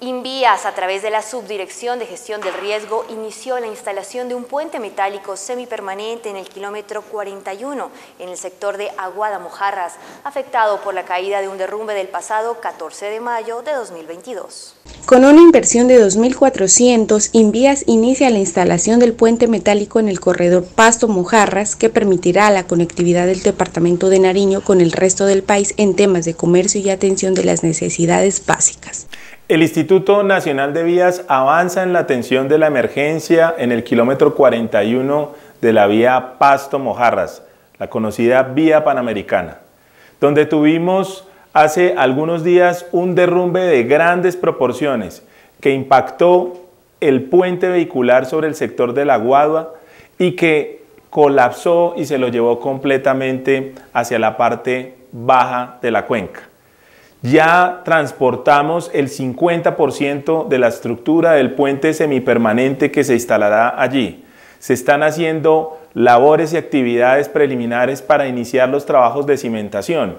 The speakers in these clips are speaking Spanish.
Invías, a través de la Subdirección de Gestión del Riesgo, inició la instalación de un puente metálico semipermanente en el kilómetro 41, en el sector de Aguada-Mojarras, afectado por la caída de un derrumbe del pasado 14 de mayo de 2022. Con una inversión de 2.400, Invías inicia la instalación del puente metálico en el corredor Pasto-Mojarras, que permitirá la conectividad del departamento de Nariño con el resto del país en temas de comercio y atención de las necesidades básicas. El Instituto Nacional de Vías avanza en la atención de la emergencia en el kilómetro 41 de la vía Pasto-Mojarras, la conocida Vía Panamericana, donde tuvimos hace algunos días un derrumbe de grandes proporciones que impactó el puente vehicular sobre el sector de la Guadua y que colapsó y se lo llevó completamente hacia la parte baja de la cuenca. Ya transportamos el 50% de la estructura del puente semipermanente que se instalará allí. Se están haciendo labores y actividades preliminares para iniciar los trabajos de cimentación.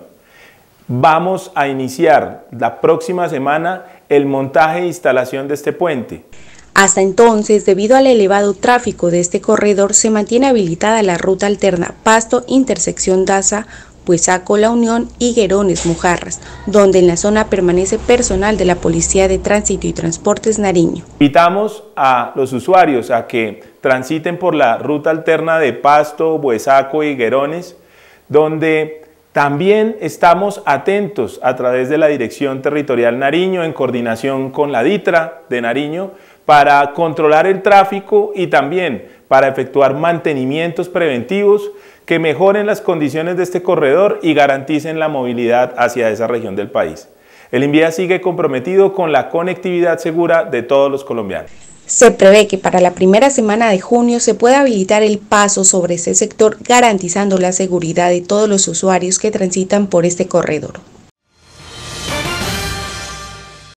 Vamos a iniciar la próxima semana el montaje e instalación de este puente. Hasta entonces, debido al elevado tráfico de este corredor, se mantiene habilitada la ruta alterna Pasto, intersección Daza, Buesaco, La Unión y Guerones, Mojarras, donde en la zona permanece personal de la Policía de Tránsito y Transportes Nariño. Invitamos a los usuarios a que transiten por la ruta alterna de Pasto, Buesaco y Guerones, donde también estamos atentos a través de la Dirección Territorial Nariño en coordinación con la DITRA de Nariño para controlar el tráfico y también para efectuar mantenimientos preventivos que mejoren las condiciones de este corredor y garanticen la movilidad hacia esa región del país. El Invías sigue comprometido con la conectividad segura de todos los colombianos. Se prevé que para la primera semana de junio se pueda habilitar el paso sobre este sector, garantizando la seguridad de todos los usuarios que transitan por este corredor.